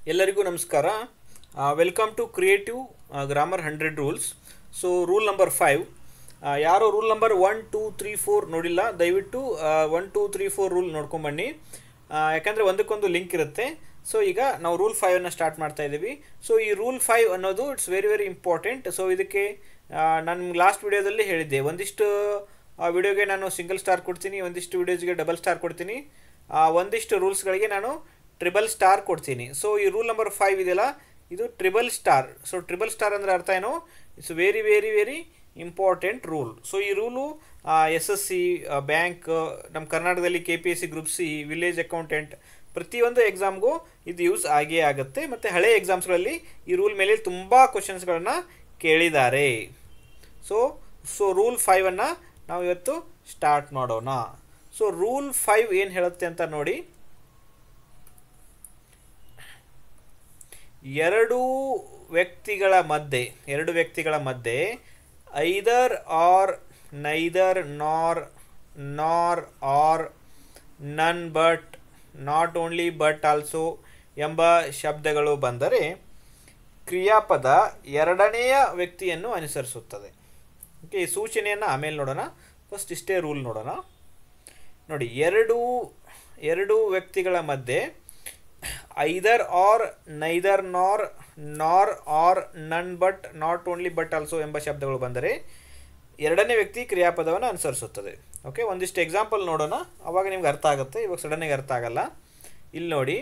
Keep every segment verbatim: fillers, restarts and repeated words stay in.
ಎಲ್ಲರಿಗೂ ನಮಸ್ಕಾರ. Welcome to creative grammar hundred rules. So rule number five, ಯಾರೋ rule number one two three four ನೋಡಿಲ್ಲ, ದಯವಿಟ್ಟು one two three four rule ನೋಡ್ಕೊಂಬನ್ನಿ, ಯಾಕಂದರೆ ಒಂದಕ್ಕೊಂದು ಲಿಂಕ್ ಇರುತ್ತೆ. ಸೊ ಈಗ ನಾವು ರೂಲ್ ಫೈವನ್ನು ಸ್ಟಾರ್ಟ್ ಮಾಡ್ತಾ ಇದ್ದೀವಿ. ಸೊ ಈ ರೂಲ್ ಫೈವ್ ಅನ್ನೋದು it's very very important. So ಇದಕ್ಕೆ ನಾನು ಲಾಸ್ಟ್ ವಿಡಿಯೋದಲ್ಲಿ ಹೇಳಿದ್ದೆ, ಒಂದಿಷ್ಟು ವಿಡಿಯೋಗೆ ನಾನು ಸಿಂಗಲ್ ಸ್ಟಾರ್ ಕೊಡ್ತೀನಿ, ಒಂದಿಷ್ಟು ವಿಡಿಯೋಸ್ಗೆ ಡಬಲ್ ಸ್ಟಾರ್ ಕೊಡ್ತೀನಿ, ಒಂದಿಷ್ಟು ರೂಲ್ಸ್ಗಳಿಗೆ ನಾನು ಟ್ರಿಬಲ್ ಸ್ಟಾರ್ ಕೊಡ್ತೀನಿ. ಸೊ ಈ ರೂಲ್ ನಂಬರ್ ಫೈವ್ ಇದೆಯಲ್ಲ, ಇದು triple star. So triple star ಅಂದರೆ ಅರ್ಥ ಏನು? It's very very very important rule. So ಈ rule S S C, bank, ನಮ್ಮ ಕರ್ನಾಟಕದಲ್ಲಿ K P S C, group C, village accountant, ಪ್ರತಿಯೊಂದು ಎಕ್ಸಾಮ್ಗೂ ಇದು ಯೂಸ್ ಆಗೇ ಆಗುತ್ತೆ. ಮತ್ತು ಹಳೆಯ ಎಕ್ಸಾಮ್ಸ್ಗಳಲ್ಲಿ ಈ ರೂಲ್ ಮೇಲೆ ತುಂಬ ಕ್ವಶನ್ಸ್ಗಳನ್ನು ಕೇಳಿದ್ದಾರೆ. ಸೊ ಸೊ ರೂಲ್ ಫೈವನ್ನು ನಾವು ಇವತ್ತು ಸ್ಟಾರ್ಟ್ ಮಾಡೋಣ. ಸೊ ರೂಲ್ ಫೈವ್ ಏನು ಹೇಳುತ್ತೆ ಅಂತ ನೋಡಿ. ಎರಡು ವ್ಯಕ್ತಿಗಳ ಮಧ್ಯೆ ಎರಡು ವ್ಯಕ್ತಿಗಳ ಮಧ್ಯೆ ಐದರ್ ಆರ್, ನೈದರ್, ನಾರ್, nor, or, none, but, not only, but also ಎಂಬ ಶಬ್ದಗಳು ಬಂದರೆ ಕ್ರಿಯಾಪದ ಎರಡನೆಯ ವ್ಯಕ್ತಿಯನ್ನು ಅನುಸರಿಸುತ್ತದೆ. ಓಕೆ, ಈ ಸೂಚನೆಯನ್ನು ಆಮೇಲೆ ನೋಡೋಣ. ಫಸ್ಟ್ ಇಷ್ಟೇ ರೂಲ್ ನೋಡೋಣ. ನೋಡಿ, ಎರಡು ಎರಡು ವ್ಯಕ್ತಿಗಳ ಮಧ್ಯೆ ಐದರ್ ಆರ್, ನೈದರ್, ನಾರ್, nor, or, none, but, not only, but also ಎಂಬ ಶಬ್ದಗಳು ಬಂದರೆ ಎರಡನೇ ವ್ಯಕ್ತಿ ಕ್ರಿಯಾಪದವನ್ನು ಅನುಸರಿಸುತ್ತದೆ. ಓಕೆ, ಒಂದಿಷ್ಟು ಎಕ್ಸಾಂಪಲ್ ನೋಡೋಣ, ಆವಾಗ ನಿಮ್ಗೆ ಅರ್ಥ ಆಗುತ್ತೆ. ಇವಾಗ ಸಡನ್ನಾಗಿ ಅರ್ಥ ಆಗಲ್ಲ. ಇಲ್ಲಿ ನೋಡಿ,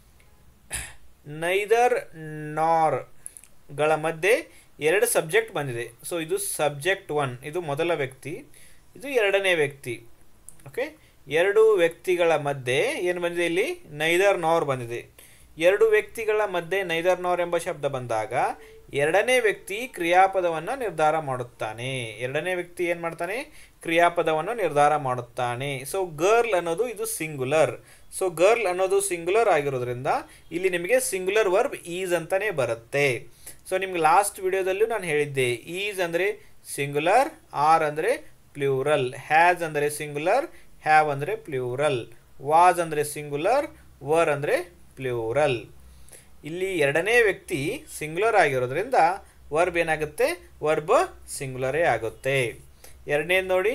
ನೈದರ್, ನಾರ್ಗಳ ಮಧ್ಯೆ ಎರಡು ಸಬ್ಜೆಕ್ಟ್ ಬಂದಿದೆ. ಸೊ ಇದು ಸಬ್ಜೆಕ್ಟ್ ಒನ್, ಇದು ಮೊದಲ ವ್ಯಕ್ತಿ, ಇದು ಎರಡನೇ ವ್ಯಕ್ತಿ. ಓಕೆ, ಎರಡು ವ್ಯಕ್ತಿಗಳ ಮಧ್ಯೆ ಏನು ಬಂದಿದೆ? ಇಲ್ಲಿ ನೈದರ್, ನಾರ್ ಬಂದಿದೆ. ಎರಡು ವ್ಯಕ್ತಿಗಳ ಮಧ್ಯೆ ನೈದರ್, ನಾರ್ ಎಂಬ ಶಬ್ದ ಬಂದಾಗ ಎರಡನೇ ವ್ಯಕ್ತಿ ಕ್ರಿಯಾಪದವನ್ನು ನಿರ್ಧಾರ ಮಾಡುತ್ತಾನೆ. ಎರಡನೇ ವ್ಯಕ್ತಿ ಏನು ಮಾಡ್ತಾನೆ? ಕ್ರಿಯಾಪದವನ್ನು ನಿರ್ಧಾರ ಮಾಡುತ್ತಾನೆ. ಸೊ ಗರ್ಲ್ ಅನ್ನೋದು ಇದು ಸಿಂಗುಲರ್. ಸೊ ಗರ್ಲ್ ಅನ್ನೋದು ಸಿಂಗುಲರ್ ಆಗಿರೋದ್ರಿಂದ ಇಲ್ಲಿ ನಿಮಗೆ ಸಿಂಗುಲರ್ ವರ್ಬ್ ಈಸ್ ಅಂತಲೇ ಬರುತ್ತೆ. ಸೊ ನಿಮ್ಗೆ ಲಾಸ್ಟ್ ವಿಡಿಯೋದಲ್ಲೂ ನಾನು ಹೇಳಿದ್ದೆ, ಈಸ್ ಅಂದರೆ ಸಿಂಗುಲರ್, ಆರ್ ಅಂದರೆ ಪ್ಲೂರಲ್, ಹ್ಯಾಸ್ ಅಂದರೆ ಸಿಂಗುಲರ್, ಹ್ಯಾವ್ ಅಂದರೆ ಪ್ಲೂರಲ್, ವಾಸ್ ಅಂದರೆ ಸಿಂಗುಲರ್, ವರ್ ಅಂದರೆ ಪ್ಲೂರಲ್. ಇಲ್ಲಿ ಎರಡನೇ ವ್ಯಕ್ತಿ ಸಿಂಗುಲರ್ ಆಗಿರೋದ್ರಿಂದ ವರ್ಬ್ ಏನಾಗುತ್ತೆ? ವರ್ಬ್ ಸಿಂಗುಲರೇ ಆಗುತ್ತೆ. ಎರಡನೇದು ನೋಡಿ,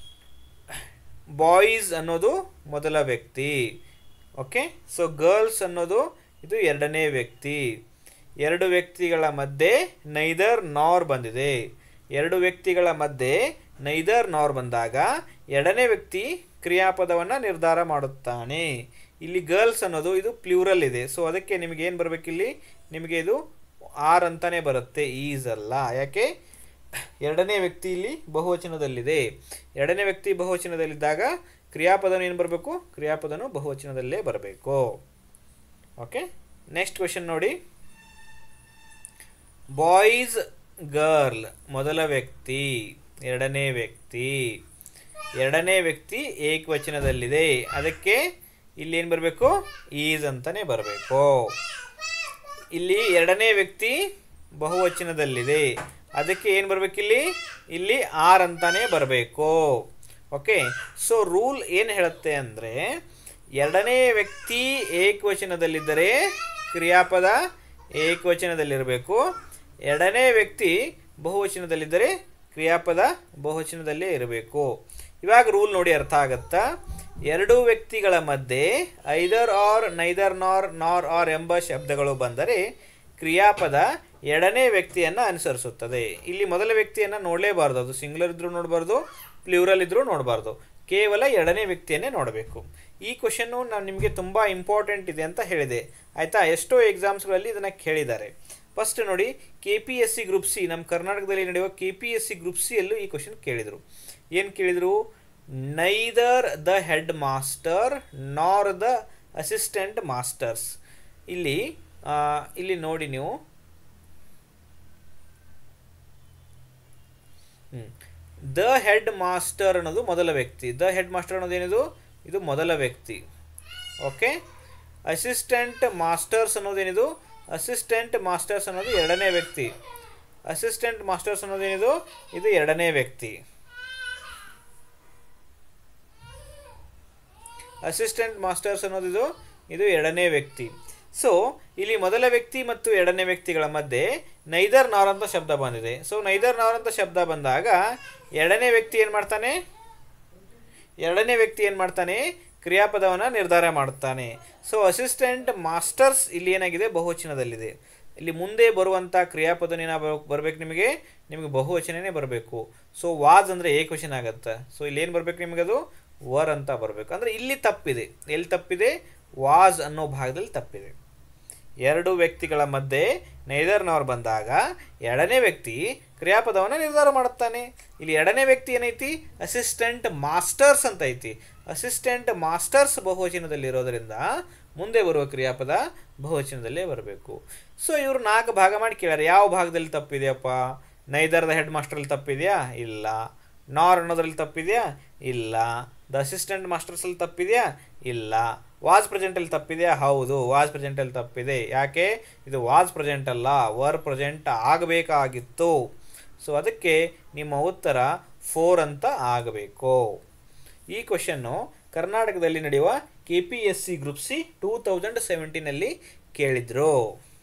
ಬಾಯ್ಸ್ ಅನ್ನೋದು ಮೊದಲ ವ್ಯಕ್ತಿ. ಓಕೆ, ಸೊ ಗರ್ಲ್ಸ್ ಅನ್ನೋದು ಇದು ಎರಡನೇ ವ್ಯಕ್ತಿ. ಎರಡು ವ್ಯಕ್ತಿಗಳ ಮಧ್ಯೆ ನೈದರ್, ನಾರ್ ಬಂದಿದೆ. ಎರಡು ವ್ಯಕ್ತಿಗಳ ಮಧ್ಯೆ ನೈದರ್, ನಾರ್ ಬಂದಾಗ ಎರಡನೇ ವ್ಯಕ್ತಿ ಕ್ರಿಯಾಪದವನ್ನು ನಿರ್ಧಾರ ಮಾಡುತ್ತಾನೆ. ಇಲ್ಲಿ ಗರ್ಲ್ಸ್ ಅನ್ನೋದು ಇದು ಪ್ಲೂರಲ್ ಇದೆ. ಸೊ ಅದಕ್ಕೆ ನಿಮಗೆ ಏನು ಬರಬೇಕಿಲ್ಲಿ? ನಿಮಗೆ ಇದು ಆರ್ ಅಂತಲೇ ಬರುತ್ತೆ, ಈಸ್ ಅಲ್ಲ. ಯಾಕೆ? ಎರಡನೇ ವ್ಯಕ್ತಿ ಇಲ್ಲಿ ಬಹುವಚನದಲ್ಲಿದೆ. ಎರಡನೇ ವ್ಯಕ್ತಿ ಬಹುವಚನದಲ್ಲಿದ್ದಾಗ ಕ್ರಿಯಾಪದನು ಏನು ಬರಬೇಕು? ಕ್ರಿಯಾಪದನು ಬಹುವಚನದಲ್ಲೇ ಬರಬೇಕು. ಓಕೆ, ನೆಕ್ಸ್ಟ್ ಕ್ವೆಶನ್ ನೋಡಿ. ಬಾಯ್ಸ್, ಗರ್ಲ್ ಮೊದಲ ವ್ಯಕ್ತಿ, ಎರಡನೇ ವ್ಯಕ್ತಿ. ಎರಡನೇ ವ್ಯಕ್ತಿ ಏಕವಚನದಲ್ಲಿದೆ, ಅದಕ್ಕೆ ಇಲ್ಲಿ ಏನು ಬರಬೇಕು? ಈಸ್ ಅಂತಲೇ ಬರಬೇಕು. ಇಲ್ಲಿ ಎರಡನೇ ವ್ಯಕ್ತಿ ಬಹುವಚನದಲ್ಲಿದೆ, ಅದಕ್ಕೆ ಏನು ಬರಬೇಕಿಲ್ಲಿ? ಇಲ್ಲಿ ಆರ್ ಅಂತಲೇ ಬರಬೇಕು. ಓಕೆ, ಸೊ ರೂಲ್ ಏನು ಹೇಳುತ್ತೆ ಅಂದರೆ, ಎರಡನೇ ವ್ಯಕ್ತಿ ಏಕವಚನದಲ್ಲಿದ್ದರೆ ಕ್ರಿಯಾಪದ ಏಕವಚನದಲ್ಲಿರಬೇಕು. ಎರಡನೇ ವ್ಯಕ್ತಿ ಬಹುವಚನದಲ್ಲಿದ್ದರೆ ಕ್ರಿಯಾಪದ ಬಹುವಚನದಲ್ಲೇ ಇರಬೇಕು. ಇವಾಗ ರೂಲ್ ನೋಡಿ ಅರ್ಥ ಆಗುತ್ತಾ? ಎರಡು ವ್ಯಕ್ತಿಗಳ ಮಧ್ಯೆ ಐದರ್ ಆರ್, ನೈದರ್, ನಾರ್, ನಾರ್, ಆರ್ ಎಂಬ ಶಬ್ದಗಳು ಬಂದರೆ ಕ್ರಿಯಾಪದ ಎರಡನೇ ವ್ಯಕ್ತಿಯನ್ನು ಅನುಸರಿಸುತ್ತದೆ. ಇಲ್ಲಿ ಮೊದಲ ವ್ಯಕ್ತಿಯನ್ನು ನೋಡಲೇಬಾರ್ದು, ಅದು ಸಿಂಗುಲರ್ ಇದ್ರೂ ನೋಡಬಾರ್ದು, ಪ್ಲೂರಲ್ ಇದ್ರೂ ನೋಡಬಾರ್ದು, ಕೇವಲ ಎರಡನೇ ವ್ಯಕ್ತಿಯನ್ನೇ ನೋಡಬೇಕು. ಈ ಕ್ವೆಶನ್ನು ನಾನು ನಿಮಗೆ ತುಂಬ ಇಂಪಾರ್ಟೆಂಟ್ ಇದೆ ಅಂತ ಹೇಳಿದೆ, ಆಯಿತಾ? ಎಷ್ಟೋ ಎಕ್ಸಾಮ್ಸ್ಗಳಲ್ಲಿ ಇದನ್ನು ಕೇಳಿದ್ದಾರೆ. ಫಸ್ಟ್ ನೋಡಿ, K P S C group C, ನಮ್ಮ ಕರ್ನಾಟಕದಲ್ಲಿ ನಡೆಯುವ K P S C group C ಯಲ್ಲೂ ಈ ಕ್ವೆಶನ್ ಕೇಳಿದರು. ಏನು ಕೇಳಿದರು? Neither the head master nor the assistant masters. ಇಲ್ಲಿ ಇಲ್ಲಿ ನೋಡಿ ನೀವು, ದ ಹೆಡ್ ಮಾಸ್ಟರ್ ಅನ್ನೋದು ಮೊದಲ ವ್ಯಕ್ತಿ. ದ ಹೆಡ್ ಮಾಸ್ಟರ್ ಅನ್ನೋದು ಏನಿದು? ಇದು ಮೊದಲ ವ್ಯಕ್ತಿ. ಓಕೆ, ಅಸಿಸ್ಟೆಂಟ್ ಮಾಸ್ಟರ್ಸ್ ಅನ್ನೋದೇನಿದು? ಅಸಿಸ್ಟೆಂಟ್ ಮಾಸ್ಟರ್ಸ್ ಅನ್ನೋದು ಎರಡನೇ ವ್ಯಕ್ತಿ. ಅಸಿಸ್ಟೆಂಟ್ ಮಾಸ್ಟರ್ಸ್ ಅನ್ನೋದೇನಿದು? ಇದು ಎರಡನೇ ವ್ಯಕ್ತಿ. ಅಸಿಸ್ಟೆಂಟ್ ಮಾಸ್ಟರ್ಸ್ ಅನ್ನೋದು ಇದು ಎರಡನೇ ವ್ಯಕ್ತಿ. ಸೊ ಇಲ್ಲಿ ಮೊದಲ ವ್ಯಕ್ತಿ ಮತ್ತು ಎರಡನೇ ವ್ಯಕ್ತಿಗಳ ಮಧ್ಯೆ ನೈದರ್ ನಾರ್ ಅಂತ ಶಬ್ದ ಬಂದಿದೆ. ಸೊ ನೈದರ್ ನಾರ್ ಅಂತ ಶಬ್ದ ಬಂದಾಗ ಎರಡನೇ ವ್ಯಕ್ತಿ ಏನು ಮಾಡ್ತಾನೆ ಎರಡನೇ ವ್ಯಕ್ತಿ ಏನು ಮಾಡ್ತಾನೆ ಕ್ರಿಯಾಪದವನ್ನು ನಿರ್ಧಾರ ಮಾಡುತ್ತಾನೆ. ಸೊ ಅಸಿಸ್ಟೆಂಟ್ ಮಾಸ್ಟರ್ಸ್ ಇಲ್ಲಿ ಏನಾಗಿದೆ ಬಹುವಚನದಲ್ಲಿದೆ. ಇಲ್ಲಿ ಮುಂದೆ ಬರುವಂಥ ಕ್ರಿಯಾಪದನೇನ ಬರಬೇಕು ನಿಮಗೆ ನಿಮಗೆ ಬಹುವಚನನೇ ಬರಬೇಕು. ಸೊ ವಾಜ್ ಅಂದರೆ ಏಕವಚನ ಆಗುತ್ತೆ. ಸೊ ಇಲ್ಲಿ ಏನು ಬರಬೇಕು ನಿಮಗದು ವರ್ ಅಂತ ಬರಬೇಕು. ಅಂದರೆ ಇಲ್ಲಿ ತಪ್ಪಿದೆ. ಎಲ್ಲಿ ತಪ್ಪಿದೆ ವಾಜ್ ಅನ್ನೋ ಭಾಗದಲ್ಲಿ ತಪ್ಪಿದೆ. ಎರಡು ವ್ಯಕ್ತಿಗಳ ಮಧ್ಯೆ ನೈದರ್ ನಾರ್ ಬಂದಾಗ ಎರಡನೇ ವ್ಯಕ್ತಿ ಕ್ರಿಯಾಪದವನ್ನು ನಿರ್ಧಾರ ಮಾಡುತ್ತಾನೆ. ಇಲ್ಲಿ ಎರಡನೇ ವ್ಯಕ್ತಿ ಏನೈತಿ ಅಸಿಸ್ಟೆಂಟ್ ಮಾಸ್ಟರ್ಸ್ ಅಂತ ಐತಿ. ಅಸಿಸ್ಟೆಂಟ್ ಮಾಸ್ಟರ್ಸ್ ಬಹುವಚನದಲ್ಲಿರೋದರಿಂದ ಮುಂದೆ ಬರುವ ಕ್ರಿಯಾಪದ ಬಹುವಚನದಲ್ಲೇ ಬರಬೇಕು. ಸೊ ಇವರು ನಾಲ್ಕು ಭಾಗ ಮಾಡಿ ಕೇಳ್ಯಾರ. ಯಾವ ಭಾಗದಲ್ಲಿ ತಪ್ಪಿದೆಯಪ್ಪ? ನೈದರ್ದ ಹೆಡ್ ಮಾಸ್ಟರಲ್ಲಿ ತಪ್ಪಿದೆಯಾ? ಇಲ್ಲ. ನಾರ್ ಅನ್ನೋದ್ರಲ್ಲಿ ತಪ್ಪಿದೆಯಾ? ಇಲ್ಲ. ದ ಅಸಿಸ್ಟೆಂಟ್ ಮಾಸ್ಟರ್ಸಲ್ಲಿ ತಪ್ಪಿದೆಯಾ? ಇಲ್ಲ. ವಾಸ್ ಪ್ರೆಸೆಂಟಲ್ಲಿ ತಪ್ಪಿದೆಯಾ? ಹೌದು, ವಾಸ್ ಪ್ರೆಸೆಂಟಲ್ಲಿ ತಪ್ಪಿದೆ. ಯಾಕೆ? ಇದು ವಾಸ್ ಪ್ರೆಸೆಂಟ್ ಅಲ್ಲ, ವರ್ ಪ್ರೆಸೆಂಟ್ ಆಗಬೇಕಾಗಿತ್ತು. ಸೊ ಅದಕ್ಕೆ ನಿಮ್ಮ ಉತ್ತರ ಫೋರ್ ಅಂತ ಆಗಬೇಕು. ಈ ಕ್ವಶನ್ನು ಕರ್ನಾಟಕದಲ್ಲಿ ನಡೆಯುವ K P S C group C two thousand ಸೆವೆಂಟೀನಲ್ಲಿ ಕೇಳಿದ್ರು.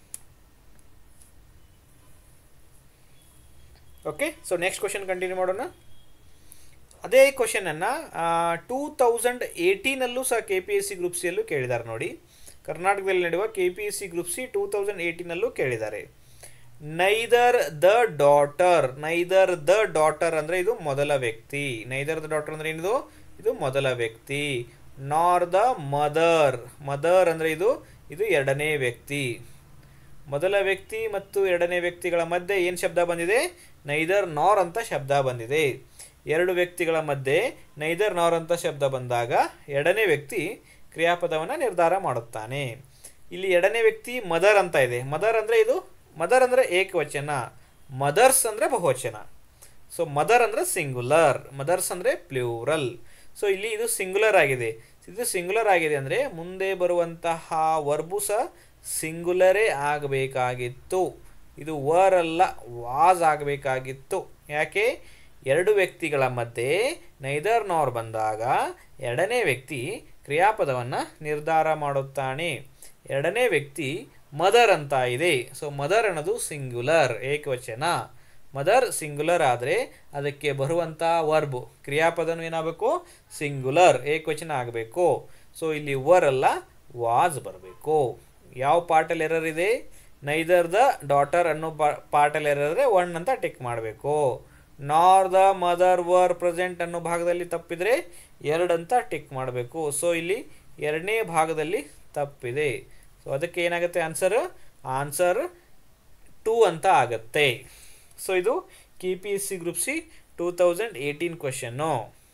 Okay, so next question continue ಮಾಡೋಣ. ಅದೇ ಕ್ವಶನನ್ನು ಟೂ ತೌಸಂಡ್ ಏಯ್ಟೀನಲ್ಲೂ ಸಹ K P S C group ಸಿಯಲ್ಲೂ ಕೇಳಿದ್ದಾರೆ ನೋಡಿ. ಕರ್ನಾಟಕದಲ್ಲಿ ನಡೆಯುವ K P S C group C two thousand ಏಯ್ಟೀನಲ್ಲೂ ಕೇಳಿದ್ದಾರೆ. Neither the daughter neither the daughter ಅಂದರೆ ಇದು ಮೊದಲ ವ್ಯಕ್ತಿ. ನೈದರ್ ದ ಡಾಟರ್ ಅಂದರೆ ಏನಿದು? ಇದು ಮೊದಲ ವ್ಯಕ್ತಿ. ನಾರ್ ದ ಮದರ್ ಮದರ್ ಅಂದರೆ ಇದು ಇದು ಎರಡನೇ ವ್ಯಕ್ತಿ. ಮೊದಲ ವ್ಯಕ್ತಿ ಮತ್ತು ಎರಡನೇ ವ್ಯಕ್ತಿಗಳ ಮಧ್ಯೆ ಏನು ಶಬ್ದ ಬಂದಿದೆ? ನೈದರ್ ನಾರ್ ಅಂತ ಶಬ್ದ ಬಂದಿದೆ. ಎರಡು ವ್ಯಕ್ತಿಗಳ ಮಧ್ಯೆ ನೈದರ್ ನಾರ್ ಅಂತ ಶಬ್ದ ಬಂದಾಗ ಎರಡನೇ ವ್ಯಕ್ತಿ ಕ್ರಿಯಾಪದವನ್ನು ನಿರ್ಧಾರ ಮಾಡುತ್ತಾನೆ. ಇಲ್ಲಿ ಎರಡನೇ ವ್ಯಕ್ತಿ ಮದರ್ ಅಂತ ಇದೆ. ಮದರ್ ಅಂದರೆ ಇದು ಮದರ್ ಅಂದರೆ ಏಕವಚನ, ಮದರ್ಸ್ ಅಂದರೆ ಬಹುವಚನ. ಸೊ ಮದರ್ ಅಂದರೆ ಸಿಂಗುಲರ್, ಮದರ್ಸ್ ಅಂದರೆ ಪ್ಲೂರಲ್. ಸೊ ಇಲ್ಲಿ ಇದು ಸಿಂಗುಲರ್ ಆಗಿದೆ. ಇದು ಸಿಂಗುಲರ್ ಆಗಿದೆ ಅಂದರೆ ಮುಂದೆ ಬರುವಂತಹ ವರ್ಬು ಸಹ ಸಿಂಗುಲರೇ ಆಗಬೇಕಾಗಿತ್ತು. ಇದು ವರ್ ಅಲ್ಲ, ವಾಸ್ ಆಗಬೇಕಾಗಿತ್ತು. ಯಾಕೆ? ಎರಡು ವ್ಯಕ್ತಿಗಳ ಮಧ್ಯೆ ನೈದರ್ ನಾರ್ ಬಂದಾಗ ಎರಡನೇ ವ್ಯಕ್ತಿ ಕ್ರಿಯಾಪದವನ್ನು ನಿರ್ಧಾರ ಮಾಡುತ್ತಾನೆ. ಎರಡನೇ ವ್ಯಕ್ತಿ ಮದರ್ ಅಂತ ಇದೆ. ಸೊ ಮದರ್ ಅನ್ನೋದು ಸಿಂಗುಲರ್, ಏಕವಚನ. ಮದರ್ ಸಿಂಗುಲರ್ ಆದರೆ ಅದಕ್ಕೆ ಬರುವಂಥ ವರ್ಬ್ ಕ್ರಿಯಾಪದನು ಏನಾಗಬೇಕು? ಸಿಂಗುಲರ್, ಏಕವಚನ ಆಗಬೇಕು. ಸೊ ಇಲ್ಲಿ ವರ್ ಅಲ್ಲ, ವಾಸ್ ಬರಬೇಕು. ಯಾವ ಪಾರ್ಟಲ್ಲಿ ಎರರ್ ಇದೆ? ನೈದರ್ ದ ಡಾಟರ್ ಅನ್ನೋ ಪಾರ್ಟಲ್ಲಿ ಎರರ್ ಇದ್ದರೆ ಒನ್ ಅಂತ ಟಿಕ್ ಮಾಡಬೇಕು. Nor the mother var present ಅನ್ನೋ ಭಾಗದಲ್ಲಿ ತಪ್ಪಿದರೆ ಎರಡು ಅಂತ ಟಿಕ್ ಮಾಡಬೇಕು. ಸೊ ಇಲ್ಲಿ ಎರಡನೇ ಭಾಗದಲ್ಲಿ ತಪ್ಪಿದೆ. ಸೊ ಅದಕ್ಕೆ ಏನಾಗುತ್ತೆ ಆನ್ಸರ್? ಆನ್ಸರ್ ಟೂ ಅಂತ ಆಗುತ್ತೆ. ಸೊ ಇದು K P S C group C two thousand eighteen question.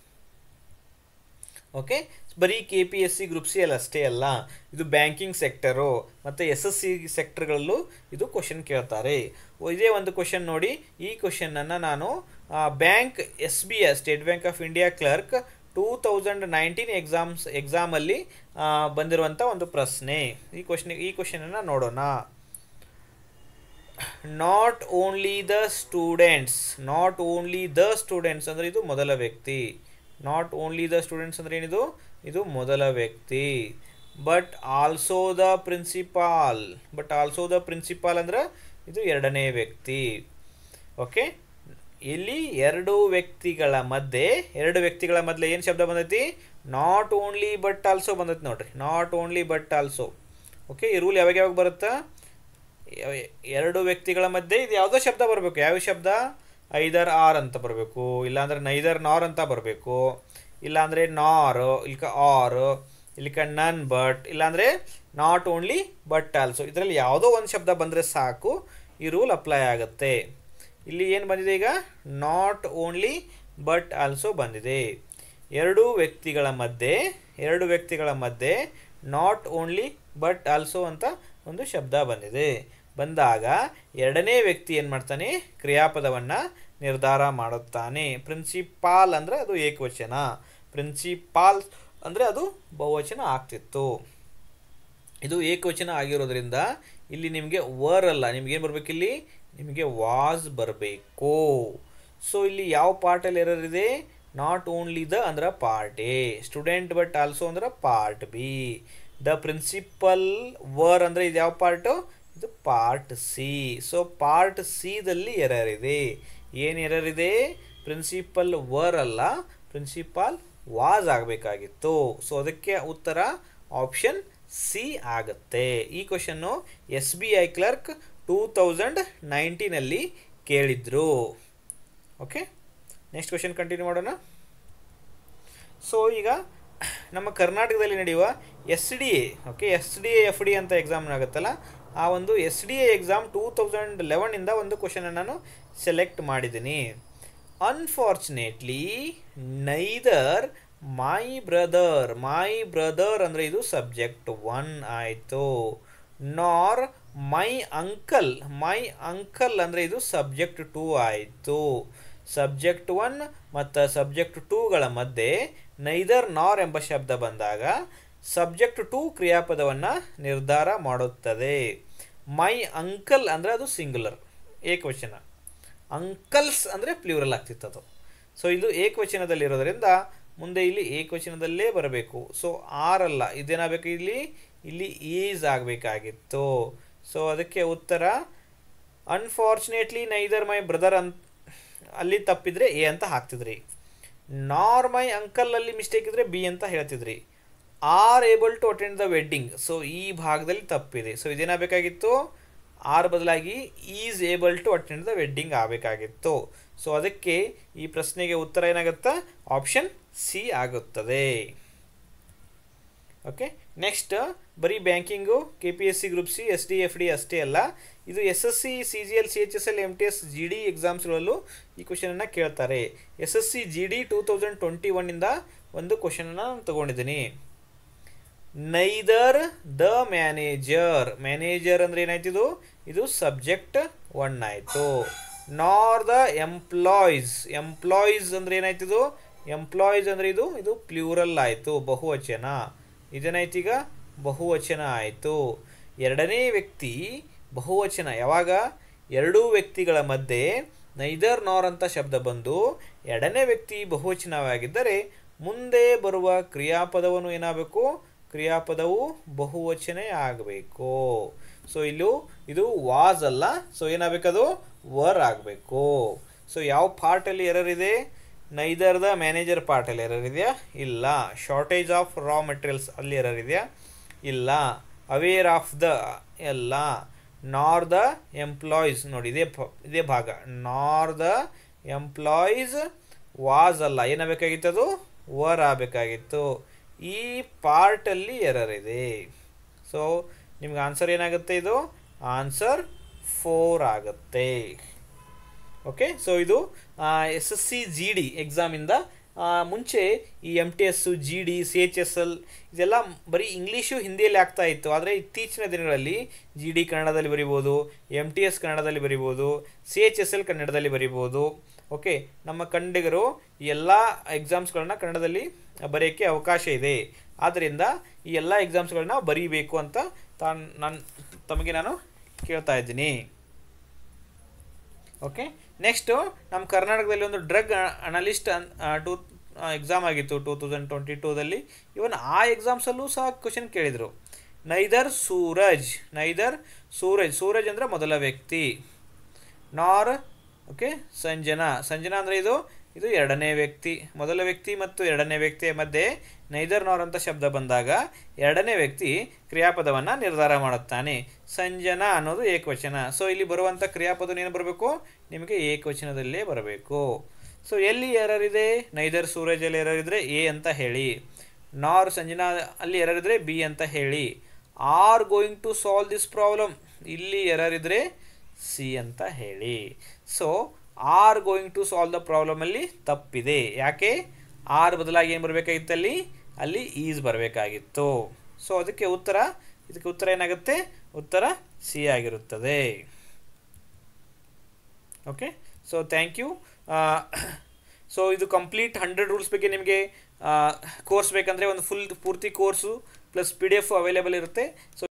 Okay, ಬರೀ K P S C group C ಅಲ್ಲಿ ಅಷ್ಟೇ ಅಲ್ಲ, ಇದು ಬ್ಯಾಂಕಿಂಗ್ ಸೆಕ್ಟರು ಮತ್ತು ಎಸ್ ಎಸ್ ಸಿ ಸೆಕ್ಟರ್ಗಳಲ್ಲೂ ಇದು ಕ್ವಶನ್ ಕೇಳ್ತಾರೆ. ಇದೇ ಒಂದು ಕ್ವಶನ್ ನೋಡಿ. ಈ ಕ್ವಶನನ್ನು ನಾನು bank S B I state bank of India clerk two thousand nineteen exams ಎಕ್ಸಾಮಲ್ಲಿ ಬಂದಿರುವಂಥ ಒಂದು ಪ್ರಶ್ನೆ. ಈ ಕ್ವಶನ್ ಈ ಕ್ವಶನನ್ನು ನೋಡೋಣ. Not only the students not only the students ಅಂದರೆ ಇದು ಮೊದಲ ವ್ಯಕ್ತಿ. ನಾಟ್ ಓನ್ಲಿ ದ ಸ್ಟೂಡೆಂಟ್ಸ್ ಅಂದರೆ ಏನಿದು? ಇದು ಮೊದಲ ವ್ಯಕ್ತಿ. But also the principal but also the principal ಅಂದ್ರೆ ಇದು ಎರಡನೇ ವ್ಯಕ್ತಿ. ಓಕೆ, ಇಲ್ಲಿ ಎರಡು ವ್ಯಕ್ತಿಗಳ ಮಧ್ಯೆ ಎರಡು ವ್ಯಕ್ತಿಗಳ ಮಧ್ಯೆ ಏನು ಶಬ್ದ ಬಂದೈತಿ? ನಾಟ್ ಓನ್ಲಿ ಬಟ್ ಆಲ್ಸೋ ಬಂದೈತಿ ನೋಡ್ರಿ. Not only but also. Okay, ಈ ರೂಲ್ ಯಾವಾಗ ಯಾವಾಗ ಬರುತ್ತಾ? ಎರಡು ವ್ಯಕ್ತಿಗಳ ಮಧ್ಯೆ ಇದು ಯಾವುದೋ ಶಬ್ದ ಬರಬೇಕು. ಯಾವ ಶಬ್ದ? ಐದರ್ ಆರ್ ಅಂತ ಬರಬೇಕು, ಇಲ್ಲಾಂದರೆ ನೈದರ್ ನಾರ್ ಅಂತ ಬರಬೇಕು, ಇಲ್ಲಾಂದರೆ ನಾರ್, ಇಲ್ಕ ಆರ್, ಇಲ್ಲಿಕ ನನ್ ಬಟ್, ಇಲ್ಲಾಂದರೆ ನಾಟ್ ಓನ್ಲಿ ಬಟ್ ಆಲ್ಸೋ. ಇದರಲ್ಲಿ ಯಾವುದೋ ಒಂದು ಶಬ್ದ ಬಂದರೆ ಸಾಕು, ಈ ರೂಲ್ ಅಪ್ಲೈ ಆಗುತ್ತೆ. ಇಲ್ಲಿ ಏನು ಬಂದಿದೆ ಈಗ? ನಾಟ್ ಓನ್ಲಿ ಬಟ್ ಆಲ್ಸೋ ಬಂದಿದೆ. ಎರಡು ವ್ಯಕ್ತಿಗಳ ಮಧ್ಯೆ ಎರಡು ವ್ಯಕ್ತಿಗಳ ಮಧ್ಯೆ ನಾಟ್ ಓನ್ಲಿ ಬಟ್ ಆಲ್ಸೋ ಅಂತ ಒಂದು ಶಬ್ದ ಬಂದಿದೆ. ಬಂದಾಗ ಎರಡನೇ ವ್ಯಕ್ತಿ ಏನು ಮಾಡ್ತಾನೆ? ಕ್ರಿಯಾಪದವನ್ನು ನಿರ್ಧಾರ ಮಾಡುತ್ತಾನೆ. ಪ್ರಿನ್ಸಿಪಾಲ್ ಅಂದರೆ ಅದು ಏಕವಚನ, ಪ್ರಿನ್ಸಿಪಾಲ್ ಅಂದರೆ ಅದು ಬಹುವಚನ ಆಗ್ತಿತ್ತು. ಇದು ಏಕವಚನ ಆಗಿರೋದ್ರಿಂದ ಇಲ್ಲಿ ನಿಮಗೆ ವರ್ ಅಲ್ಲ, ನಿಮಗೇನು ಬರಬೇಕು? ಇಲ್ಲಿ ನಿಮಗೆ ವಾಸ್ ಬರಬೇಕು. ಸೊ ಇಲ್ಲಿ ಯಾವ ಪಾರ್ಟಲ್ಲಿ ಎರರ್ ಇದೆ? ನಾಟ್ ಓನ್ಲಿ ದ ಅಂದ್ರೆ part A, student but also ಅಂದ್ರೆ part B, the principal were ಅಂದರೆ ಇದು ಯಾವ ಪಾರ್ಟು, ಇದು ಪಾರ್ಟ್ ಸಿ. ಸೊ ಪಾರ್ಟ್ ಸಿದಲ್ಲಿ ಎರರ್ ಇದೆ. ಏನು ಎರರ್ ಇದೆ? ಪ್ರಿನ್ಸಿಪಲ್ ವರ್ ಅಲ್ಲ, ಪ್ರಿನ್ಸಿಪಾಲ್ ವಾಸ್ ಆಗಬೇಕಾಗಿತ್ತು. ಸೊ ಅದಕ್ಕೆ ಉತ್ತರ ಆಪ್ಷನ್ ಸಿ ಆಗುತ್ತೆ. ಈ question S B I clerk two thousand ನೈನ್ಟೀನಲ್ಲಿ ಕೇಳಿದ್ರು. ಓಕೆ, ನೆಕ್ಸ್ಟ್ ಕ್ವಶನ್ ಕಂಟಿನ್ಯೂ ಮಾಡೋಣ. ಸೊ ಈಗ ನಮ್ಮ ಕರ್ನಾಟಕದಲ್ಲಿ ನಡೆಯುವ S D A, okay, S D A F D ಅಂತ ಎಕ್ಸಾಮ್ ಆಗುತ್ತಲ್ಲ, ಆ ಒಂದು S D A exam two thousand ಲೆವೆನಿಂದ ಒಂದು ಕ್ವಶನ್ ನಾನು ಸೆಲೆಕ್ಟ್ ಮಾಡಿದ್ದೀನಿ. Unfortunately neither my brother, my brother ಅಂದರೆ ಇದು ಸಬ್ಜೆಕ್ಟ್ ಒನ್ ಆಯಿತು. ನಾರ್ ಮೈ ಅಂಕಲ್, ಮೈ ಅಂಕಲ್ ಅಂದರೆ ಇದು ಸಬ್ಜೆಕ್ಟ್ ಟೂ ಆಯಿತು. ಸಬ್ಜೆಕ್ಟ್ ಒನ್ ಮತ್ತು ಸಬ್ಜೆಕ್ಟ್ ಟೂಗಳ ಮಧ್ಯೆ ನೈದರ್ ನಾರ್ ಎಂಬ ಶಬ್ದ ಬಂದಾಗ ಸಬ್ಜೆಕ್ಟ್ ಟು ಕ್ರಿಯಾಪದವನ್ನು ನಿರ್ಧಾರ ಮಾಡುತ್ತದೆ. ಮೈ ಅಂಕಲ್ ಅಂದರೆ ಅದು ಸಿಂಗುಲರ್, ಏಕವಚನ. ಅಂಕಲ್ಸ್ ಅಂದರೆ ಪ್ಲೂರಲ್ ಆಗ್ತಿತ್ತು ಅದು. ಸೊ ಇದು ಏಕವಚನದಲ್ಲಿರೋದರಿಂದ ಮುಂದೆ ಇಲ್ಲಿ ಏಕವಚನದಲ್ಲೇ ಬರಬೇಕು. ಸೊ ಆರ್ ಅಲ್ಲ, ಇದೇನಾಗಬೇಕು ಇಲ್ಲಿ, ಇಲ್ಲಿ ಈಸ್ ಆಗಬೇಕಾಗಿತ್ತು. ಸೊ ಅದಕ್ಕೆ ಉತ್ತರ ಅನ್ಫಾರ್ಚುನೇಟ್ಲಿ ನೈದರ್ ಮೈ ಬ್ರದರ್ ಅಂತ ಅಲ್ಲಿ ತಪ್ಪಿದ್ರೆ ಎ ಅಂತ ಹಾಕ್ತಿದ್ರಿ. ನಾರ್ ಮೈ ಅಂಕಲ್ ಅಲ್ಲಿ ಮಿಸ್ಟೇಕ್ ಇದ್ದರೆ ಬಿ ಅಂತ ಹೇಳ್ತಿದ್ರಿ. Are able to attend the wedding, so ಈ ಭಾಗದಲ್ಲಿ ತಪ್ಪಿದೆ. ಸೊ ಇದೇನಾಗಬೇಕಾಗಿತ್ತು, ಆರ್ ಬದಲಾಗಿ is able to attend the wedding ಆಗಬೇಕಾಗಿತ್ತು. ಸೊ ಅದಕ್ಕೆ ಈ ಪ್ರಶ್ನೆಗೆ ಉತ್ತರ ಏನಾಗುತ್ತೆ, ಆಪ್ಷನ್ ಸಿ ಆಗುತ್ತದೆ. ಓಕೆ, ನೆಕ್ಸ್ಟ್ ಬರೀ banking, K P S C group C, S D F D ಅಷ್ಟೇ ಅಲ್ಲ, ಇದು S S C, C G L, C H S L, M T S, G D ಎಕ್ಸಾಮ್ಸ್ಗಳಲ್ಲೂ ಈ ಕ್ವಶನನ್ನು ಕೇಳ್ತಾರೆ. S S C G D two thousand twenty ಒನ್ನಿಂದ ಒಂದು ಕ್ವಶನನ್ನು ನಾನು ತೊಗೊಂಡಿದ್ದೀನಿ. ನೈದರ್ ದ ಮ್ಯಾನೇಜರ್, ಮ್ಯಾನೇಜರ್ ಅಂದರೆ ಏನಾಯ್ತು, ಇದು ಇದು ಸಬ್ಜೆಕ್ಟ್ ಒನ್ ಆಯಿತು. ನಾರ್ ದ ಎಂಪ್ಲಾಯೀಸ್, ಎಂಪ್ಲಾಯೀಸ್ ಅಂದರೆ ಏನಾಯ್ತು, ಇದು ಎಂಪ್ಲಾಯೀಸ್ ಅಂದರೆ ಇದು ಇದು ಪ್ಲೂರಲ್ ಆಯಿತು, ಬಹುವಚನ. ಇದೇನಾಯ್ತು ಈಗ ಬಹುವಚನ ಆಯಿತು. ಎರಡನೇ ವ್ಯಕ್ತಿ ಬಹುವಚನ ಯಾವಾಗ ಎರಡೂ ವ್ಯಕ್ತಿಗಳ ಮಧ್ಯೆ ನೈದರ್ ನಾರ್ ಅಂತ ಶಬ್ದ ಬಂದು ಎರಡನೇ ವ್ಯಕ್ತಿ ಬಹುವಚನವಾಗಿದ್ದರೆ ಮುಂದೆ ಬರುವ ಕ್ರಿಯಾಪದವನ್ನು ಏನಾಗಬೇಕು, ಕ್ರಿಯಾಪದವು ಬಹುವಚನ ಆಗಬೇಕು. ಸೊ ಇಲ್ಲೂ ಇದು ವಾಸ್ ಅಲ್ಲ, ಸೊ ಏನಾಗಬೇಕದು ವರ್ ಆಗಬೇಕು. ಸೊ ಯಾವ ಪಾರ್ಟಲ್ಲಿ ಎರರ್ ಇದೆ, ನೈದರ್ ದ ಮ್ಯಾನೇಜರ್ ಪಾರ್ಟಲ್ಲಿ ಎರರ್ ಇದೆಯಾ, ಇಲ್ಲ. ಶಾರ್ಟೇಜ್ ಆಫ್ ರಾ ಮೆಟೀರಿಯಲ್ಸ್ ಅಲ್ಲಿ ಎರರ್ ಇದೆಯಾ, ಇಲ್ಲ. ಅವೇರ್ ಆಫ್ ದ ಎಲ್ಲ. ನಾರ್ ದ ಎಂಪ್ಲಾಯೀಸ್, ನೋಡಿ ಇದೇ ಇದೇ ಭಾಗ, ನಾರ್ ದ ಎಂಪ್ಲಾಯೀಸ್ ವಾಸ್ ಅಲ್ಲ, ಏನಾಗಬೇಕಾಗಿತ್ತು, ಅದು ವರ್ ಆಗಬೇಕಾಗಿತ್ತು. ಈ ಪಾರ್ಟಲ್ಲಿ ಎರರ್ ಇದೆ. ಸೊ ನಿಮ್ಗೆ ಆನ್ಸರ್ ಏನಾಗುತ್ತೆ, ಇದು ಆನ್ಸರ್ ಫೋರ್ ಆಗುತ್ತೆ. ಓಕೆ, ಸೊ ಇದು S S C G D ಎಕ್ಸಾಮಿಂದ ಮುಂಚೆ ಈ M T S, G D, C H S L ಇದೆಲ್ಲ ಬರೀ ಇಂಗ್ಲೀಷು ಹಿಂದಿಯಲ್ಲಿ ಆಗ್ತಾ ಇತ್ತು. ಆದರೆ ಇತ್ತೀಚಿನ ದಿನಗಳಲ್ಲಿ ಜಿ ಡಿ ಕನ್ನಡದಲ್ಲಿ ಬರಿಬೋದು, ಎಮ್ ಟಿ ಎಸ್ ಕನ್ನಡದಲ್ಲಿ ಬರಿಬೋದು, ಸಿ ಎಚ್ ಎಸ್ ಎಲ್ ಕನ್ನಡದಲ್ಲಿ ಬರಿಬೋದು. ಓಕೆ, ನಮ್ಮ ಕನ್ನಡಿಗರು ಎಲ್ಲ ಎಕ್ಸಾಮ್ಸ್ಗಳನ್ನ ಕನ್ನಡದಲ್ಲಿ ಬರೆಯೋಕ್ಕೆ ಅವಕಾಶ ಇದೆ. ಆದ್ದರಿಂದ ಈ ಎಲ್ಲ ಎಕ್ಸಾಮ್ಸ್ಗಳನ್ನ ಬರೀಬೇಕು ಅಂತ ತಾನು ನಾನು ತಮಗೆ ನಾನು ಕೇಳ್ತಾ ಇದ್ದೀನಿ. ಓಕೆ, ನೆಕ್ಸ್ಟು ನಮ್ಮ ಕರ್ನಾಟಕದಲ್ಲಿ ಒಂದು ಡ್ರಗ್ ಅನಲಿಸ್ಟ್ ಅನ್ ಟೂ ಎಕ್ಸಾಮ್ ಆಗಿತ್ತು ಟೂ ತೌಸಂಡ್ ಟ್ವೆಂಟಿ ಟೂದಲ್ಲಿ. ಇವನ್ ಆ ಎಕ್ಸಾಮ್ಸಲ್ಲೂ ಸಹ ಕ್ವಶನ್ ಕೇಳಿದರು. ನೈದರ್ ಸೂರಜ್, ನೈದರ್ ಸೂರಜ್, ಸೂರಜ್ ಅಂದರೆ ಮೊದಲ ವ್ಯಕ್ತಿ. ನಾರ್ ಓಕೆ ಸಂಜನಾ, ಸಂಜನಾ ಅಂದರೆ ಇದು ಇದು ಎರಡನೇ ವ್ಯಕ್ತಿ. ಮೊದಲ ವ್ಯಕ್ತಿ ಮತ್ತು ಎರಡನೇ ವ್ಯಕ್ತಿಯ ಮಧ್ಯೆ ನೈದರ್ ನಾರ್ ಅಂತ ಶಬ್ದ ಬಂದಾಗ ಎರಡನೇ ವ್ಯಕ್ತಿ ಕ್ರಿಯಾಪದವನ್ನು ನಿರ್ಧಾರ ಮಾಡುತ್ತಾನೆ. ಸಂಜನಾ ಅನ್ನೋದು ಏಕವಚನ. ಸೊ ಇಲ್ಲಿ ಬರುವಂಥ ಕ್ರಿಯಾಪದ ಏನು ಬರಬೇಕು, ನಿಮಗೆ ಏಕವಚನದಲ್ಲೇ ಬರಬೇಕು. ಸೊ ಎಲ್ಲಿ ಎರರ್ ಇದೆ, ನೈದರ್ ಸೂರಜಲ್ಲಿ ಎರರ್ ಇದ್ದರೆ ಎ ಅಂತ ಹೇಳಿ, ನಾರ್ ಸಂಜನಾ ಅಲ್ಲಿ ಎರರ್ ಇದ್ದರೆ ಬಿ ಅಂತ ಹೇಳಿ. Are going to solve this problem, ಇಲ್ಲಿ ಎರರ್ ಇದ್ದರೆ ಸಿ ಅಂತ ಹೇಳಿ. So are going to solve the ಪ್ರಾಬ್ಲಮಲ್ಲಿ ತಪ್ಪಿದೆ. ಯಾಕೆ, ಆರ್ ಬದಲಾಗಿ ಏನು ಬರಬೇಕಾಗಿತ್ತು, ಅಲ್ಲಿ ಅಲ್ಲಿ ಈಸ್ ಬರಬೇಕಾಗಿತ್ತು. ಸೊ ಅದಕ್ಕೆ ಉತ್ತರ, ಇದಕ್ಕೆ ಉತ್ತರ ಏನಾಗುತ್ತೆ, ಉತ್ತರ ಸಿ ಆಗಿರುತ್ತದೆ. Okay, so thank you. So ಇದು ಕಂಪ್ಲೀಟ್ ಹಂಡ್ರೆಡ್ ರೂಲ್ಸ್ ಬಗ್ಗೆ ನಿಮಗೆ ಕೋರ್ಸ್ ಬೇಕಂದರೆ ಒಂದು ಫುಲ್ ಪೂರ್ತಿ course plus P D F available ಇರುತ್ತೆ. ಸೊ